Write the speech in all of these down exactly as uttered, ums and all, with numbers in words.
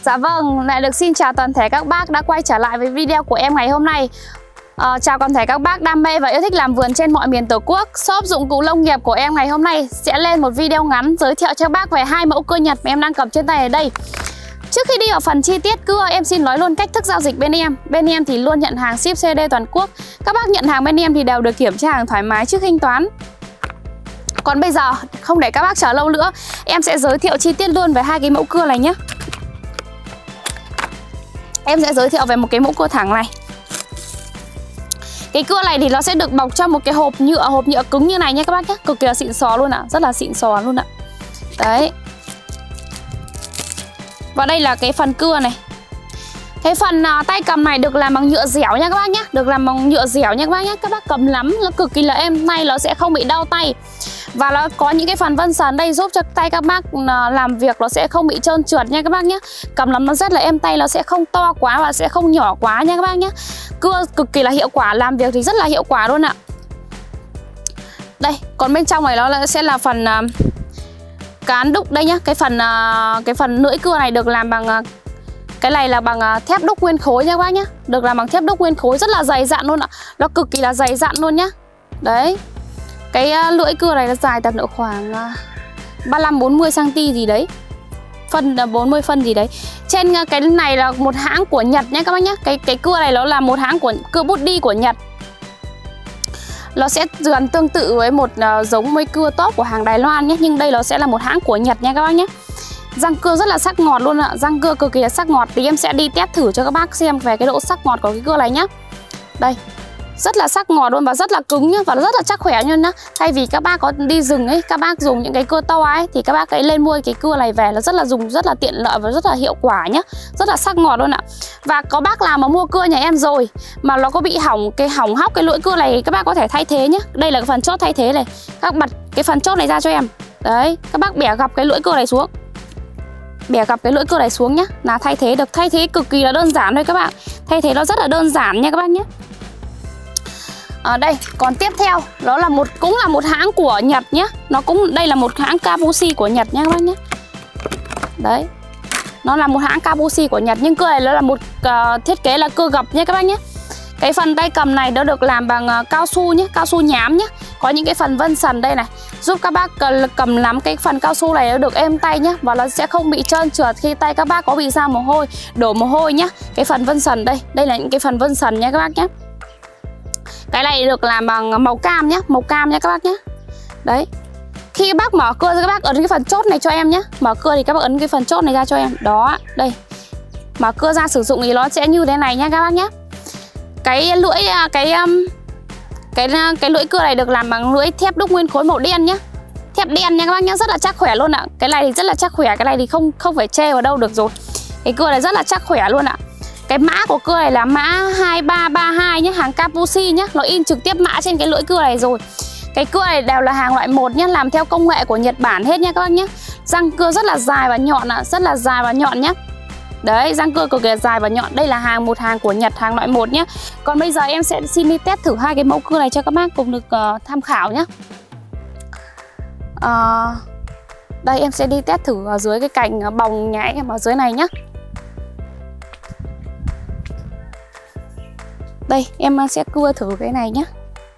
Dạ vâng, lại được xin chào toàn thể các bác đã quay trở lại với video của em ngày hôm nay. à, Chào toàn thể các bác đam mê và yêu thích làm vườn trên mọi miền Tổ quốc. Shop dụng cụ nông nghiệp của em ngày hôm nay sẽ lên một video ngắn giới thiệu cho các bác về hai mẫu cưa Nhật mà em đang cầm trên tay ở đây. Trước khi đi vào phần chi tiết cưa, em xin nói luôn cách thức giao dịch bên em. Bên em thì luôn nhận hàng ship xê đê toàn quốc. Các bác nhận hàng bên em thì đều được kiểm tra hàng thoải mái trước thanh toán. Còn bây giờ không để các bác chờ lâu nữa, em sẽ giới thiệu chi tiết luôn về hai cái mẫu cưa này nhé. Em sẽ giới thiệu về một cái mẫu cưa thẳng này. Cái cưa này thì nó sẽ được bọc trong một cái hộp nhựa, hộp nhựa cứng như này nha các bác nhé. Cực kỳ là xịn sò luôn ạ, rất là xịn sò luôn ạ. Đấy. Và đây là cái phần cưa này. Cái phần uh, tay cầm này được làm bằng nhựa dẻo nha các bác nhé. Được làm bằng nhựa dẻo nha các bác nhé. Các bác cầm nắm nó cực kỳ là êm tay, nó sẽ không bị đau tay. Và nó có những cái phần vân sần đây giúp cho tay các bác uh, làm việc nó sẽ không bị trơn trượt nha các bác nhé. Cầm nắm nó rất là êm tay, nó sẽ không to quá và sẽ không nhỏ quá nha các bác nhé. Cưa cực kỳ là hiệu quả, làm việc thì rất là hiệu quả luôn ạ. Đây, còn bên trong này nó sẽ là phần uh, cán đúc đây nhá. Cái phần uh, cái phần lưỡi cưa này được làm bằng uh, cái này là bằng uh, thép đúc nguyên khối nha các bác nhé. Được làm bằng thép đúc nguyên khối rất là dày dặn luôn ạ. Nó cực kỳ là dày dặn luôn nhá. Đấy. Cái uh, lưỡi cưa này nó dài tầm độ khoảng uh, ba mươi lăm bốn mươi xăng-ti-mét gì đấy. Phân là bốn mươi phân gì đấy. Trên uh, cái này là một hãng của Nhật nhé các bác nhé. Cái cái cưa này nó là một hãng của cưa bút đi của Nhật. Nó sẽ gần tương tự với một uh, giống mấy cưa top của hàng Đài Loan nhé. Nhưng đây nó sẽ là một hãng của Nhật nha các bác nhé. Răng cưa rất là sắc ngọt luôn ạ. Răng cưa cực kỳ là sắc ngọt. Thì em sẽ đi test thử cho các bác xem về cái độ sắc ngọt của cái cưa này nhé. Đây. Rất là sắc ngọt luôn và rất là cứng nhá. Và rất là chắc khỏe luôn nhá. Thay vì các bác có đi rừng ấy, các bác dùng những cái cưa to ấy, thì các bác ấy lên mua cái cưa này về. Nó rất là dùng rất là tiện lợi và rất là hiệu quả nhá. Rất là sắc ngọt luôn ạ. Và có bác nào mà mua cưa nhà em rồi mà nó có bị hỏng cái hỏng hóc cái lưỡi cưa này, các bác có thể thay thế nhé. Đây là cái phần chốt thay thế này. Các bật cái phần chốt này ra cho em. Đấy, các bác bẻ gập cái lưỡi cưa này xuống. Bẻ gập cái lưỡi cưa này xuống nhá, là thay thế được. Thay thế cực kỳ là đơn giản thôi các bạn. Thay thế nó rất là đơn giản nha các bác nhé. Ở đây, còn tiếp theo, đó là một cũng là một hãng của Nhật nhé. Nó cũng đây là một hãng Kabushi của Nhật nha các bác nhé. Đấy. Nó là một hãng Kabushi của Nhật, nhưng cưa này nó là một uh, thiết kế là cưa gập nha các bác nhé. Cái phần tay cầm này nó được làm bằng uh, cao su nhé, cao su nhám nhé. Có những cái phần vân sần đây này, giúp các bác cầm nắm cái phần cao su này nó được êm tay nhé. Và nó sẽ không bị trơn trượt khi tay các bác có bị ra mồ hôi, đổ mồ hôi nhé. Cái phần vân sần đây, đây là những cái phần vân sần nha các bác nhé. Cái này được làm bằng màu cam nhé, màu cam nhé các bác nhé. Đấy. Khi các bác mở cưa thì các bác ấn cái phần chốt này cho em nhé. Mở cưa thì các bác ấn cái phần chốt này ra cho em. Đó, đây. Mở cưa ra sử dụng thì nó sẽ như thế này nha các bác nhé. Cái lưỡi cái cái cái lưỡi cưa này được làm bằng lưỡi thép đúc nguyên khối màu đen nhé. Thép đen nha các bác nhé, rất là chắc khỏe luôn ạ. Cái này thì rất là chắc khỏe, cái này thì không không phải chê vào đâu được rồi. Cái cưa này rất là chắc khỏe luôn ạ. Cái mã của cưa này là mã hai ba ba hai nhé, hàng Kabushi nhé. Nó in trực tiếp mã trên cái lưỡi cưa này rồi. Cái cưa này đều là hàng loại một nhé, làm theo công nghệ của Nhật Bản hết nha các bác nhé. Răng cưa rất là dài và nhọn ạ, rất là dài và nhọn nhé. Đấy, răng cưa cực kỳ dài và nhọn. Đây là hàng một hàng của Nhật, hàng loại một nhé. Còn bây giờ em sẽ xin đi test thử hai cái mẫu cưa này cho các bác cùng được uh, tham khảo nhé. uh, Đây em sẽ đi test thử ở dưới cái cành bồng nhà em ở dưới này nhé. Đây, em sẽ cưa thử cái này nhé.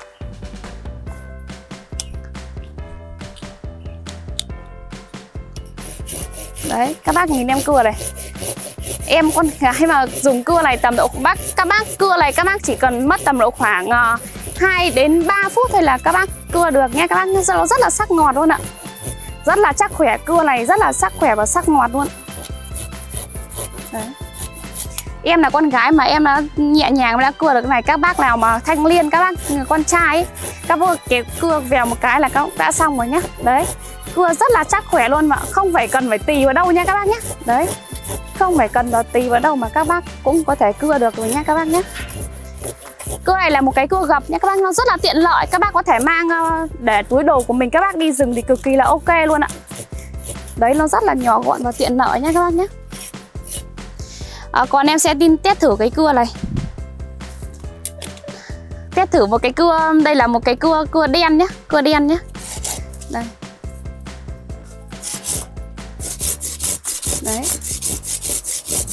Đấy, các bác nhìn em cưa này. Em con gái mà dùng cưa này tầm độ bác các bác cưa này các bác chỉ cần mất tầm độ khoảng uh, hai đến ba phút thôi là các bác cưa được nha các bác. Nó rất là sắc ngọt luôn ạ. Rất là chắc khỏe, cưa này rất là sắc khỏe và sắc ngọt luôn. Đấy. Em là con gái mà em đã nhẹ nhàng đã cưa được cái này. Các bác nào mà thanh niên, các bác con trai ấy, các bác cái cưa vèo một cái là các bác đã xong rồi nhá. Đấy. Cưa rất là chắc khỏe luôn mà không phải cần phải tì vào đâu nha các bác nhé. Đấy. Không phải cần vào tì vào đâu mà các bác cũng có thể cưa được rồi nha các bác nhé. Cưa này là một cái cưa gập nhé các bác, nó rất là tiện lợi. Các bác có thể mang để túi đồ của mình, các bác đi rừng thì cực kỳ là ok luôn ạ. Đấy, nó rất là nhỏ gọn và tiện lợi nha các bác nhé. À, còn em sẽ tin test thử cái cưa này. Test thử một cái cưa, đây là một cái cưa cưa đen nhé, cưa đen nhé. Đây. Đấy.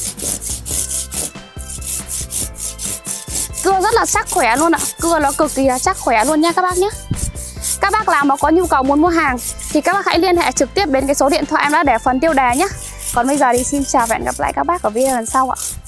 cưa rất là chắc khỏe luôn ạ. Cưa nó cực kỳ là chắc khỏe luôn nha các bác nhé. Các bác nào mà có nhu cầu muốn mua hàng thì các bác hãy liên hệ trực tiếp đến cái số điện thoại em đã để phần tiêu đề nhé. Còn bây giờ thì xin chào và hẹn gặp lại các bác ở video lần sau ạ.